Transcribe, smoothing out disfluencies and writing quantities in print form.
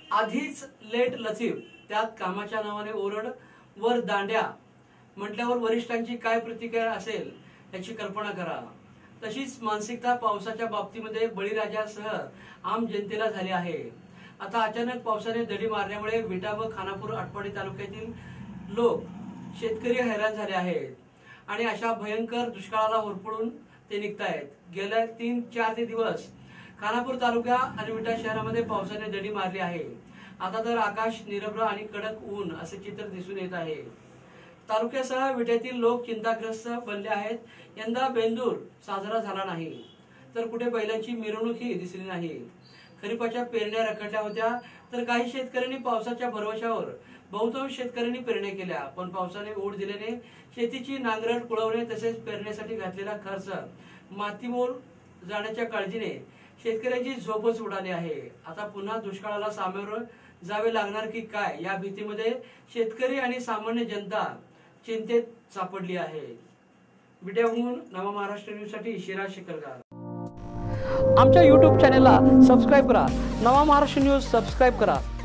आधीच लेट लतीफ, त्यात कामाच्या नावाने ओरड वर दांड्या म्हटल्यावर वरिष्ठांची काय प्रतिक्रिया असेल याची कल्पना करा। तशीच मानसिकता पावसाच्या बाबतीमध्ये बळीराजासह आम जनतेला झाली आहे। आता अचानक पावसाने दडी मारल्यामुळे विटा व खानापूर आटपाडी तालुक्यातील लोक शेतकरी हैराण झाले आहेत आणि अशा भयंकर दुष्काळाला होरपळून ते निघतायत। गेल्या 3-4 दिवस खानापूर तालुका आणि विटा शहरामध्ये पावसाने दडी मारली आहे। आता तर आकाश निरभ्र आणि कडक ऊन असे चित्र दिसून येत आहे। तालुक्यासह विट्यातील लोक चिंताग्रस्त बनले आहेत। यंदा बेंदूर साजरा झाला नाही, तर कुठे बैलांची मिरवणूकही दिसली नाही। खरीपाच्या पेरण्या रखडल्या होत्या, तर काही शेतकऱ्यांनी पावसाच्या भरवशावर बहुतांश शेतकऱ्यांनी पेरण्या केल्या, पण पावसाने ओढ दिल्याने शेतीची नांगरट कुळवणे तसेच पेरण्यासाठी घातलेला खर्च मातीमोल जाण्याच्या काळजीने शेतकऱ्यांची झोपच उडाली आहे। आता पुन्हा दुष्काळाला सामोरं जावे लागणार की काय या भीतीमध्ये शेतकरी आणि सामान्य जनता चिंतेत सापडली आहे। विट्याहून नवा महाराष्ट्र न्यूज साठी शिराज शिकलगार। आमच्या YouTube चॅनलला सबस्क्राइब करा, नवा महाराष्ट्र न्यूज सबस्क्राइब करा।